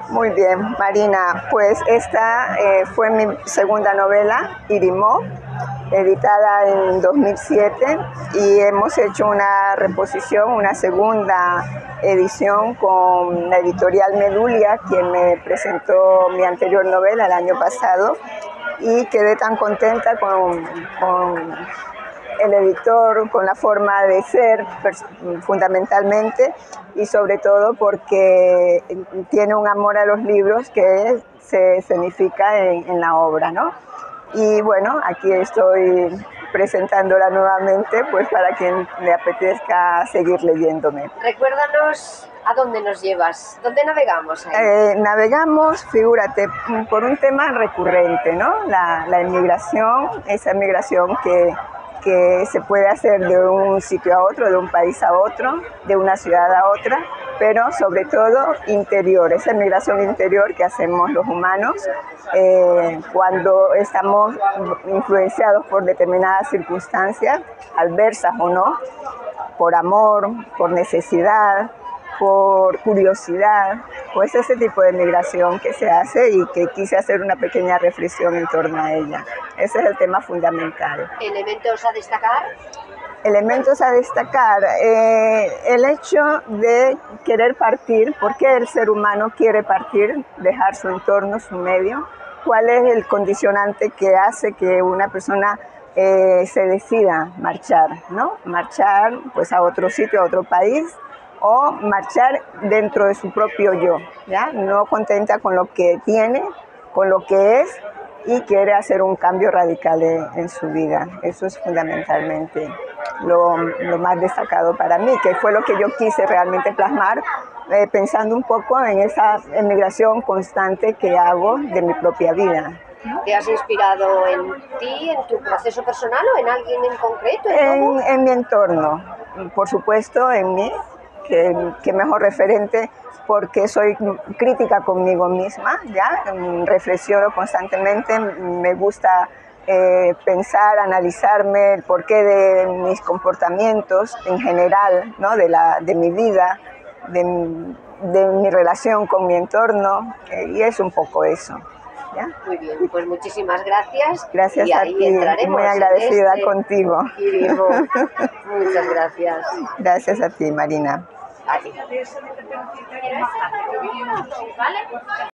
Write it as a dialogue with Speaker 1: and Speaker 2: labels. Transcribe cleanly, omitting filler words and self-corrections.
Speaker 1: Muy bien, Marina, pues esta fue mi segunda novela, Irimó, editada en 2007, y hemos hecho una reposición, una segunda edición con la editorial Medulia, quien me presentó mi anterior novela el año pasado, y quedé tan contenta con el editor, con la forma de ser fundamentalmente, y sobre todo porque tiene un amor a los libros que se escenifica en la obra, ¿no? Y bueno, aquí estoy presentándola nuevamente, pues para quien le apetezca seguir leyéndome.
Speaker 2: Recuérdanos a dónde nos llevas, dónde navegamos ahí.
Speaker 1: Navegamos, figúrate, por un tema recurrente, ¿no? La inmigración, esa migración que se puede hacer de un sitio a otro, de un país a otro, de una ciudad a otra, pero sobre todo interior, esa migración interior que hacemos los humanos cuando estamos influenciados por determinadas circunstancias, adversas o no, por amor, por necesidad, por curiosidad, pues ese tipo de migración que se hace y que quise hacer una pequeña reflexión en torno a ella. Ese es el tema fundamental.
Speaker 2: ¿Elementos a destacar?
Speaker 1: Elementos a destacar, el hecho de querer partir, ¿por qué el ser humano quiere partir, dejar su entorno, su medio? ¿Cuál es el condicionante que hace que una persona se decida marchar, ¿no? Marchar pues a otro sitio, a otro país, o marchar dentro de su propio yo, ¿ya? No contenta con lo que tiene, con lo que es, y quiere hacer un cambio radical en su vida. Eso es fundamentalmente lo más destacado para mí, que fue lo que yo quise realmente plasmar, pensando un poco en esa emigración constante que hago de mi propia vida.
Speaker 2: ¿Te has inspirado en ti, en tu proceso personal o en alguien en concreto?
Speaker 1: En mi entorno, por supuesto, en mí, que mejor referente, porque soy crítica conmigo misma, ¿ya? Reflexiono constantemente, me gusta pensar, analizarme el porqué de mis comportamientos en general, ¿no? de mi vida, de mi relación con mi entorno, y es un poco eso. ¿Ya?
Speaker 2: Muy bien, pues muchísimas gracias.
Speaker 1: Gracias
Speaker 2: y
Speaker 1: a
Speaker 2: ahí
Speaker 1: ti,
Speaker 2: entraremos
Speaker 1: muy agradecida
Speaker 2: en
Speaker 1: contigo.
Speaker 2: Irimó. Muchas gracias.
Speaker 1: Gracias a ti, Marina.
Speaker 2: A ti.